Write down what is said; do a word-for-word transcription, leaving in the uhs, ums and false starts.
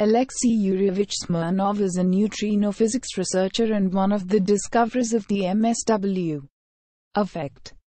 Alexei Yuryevich Smirnov is a neutrino physics researcher and one of the discoverers of the M S W effect.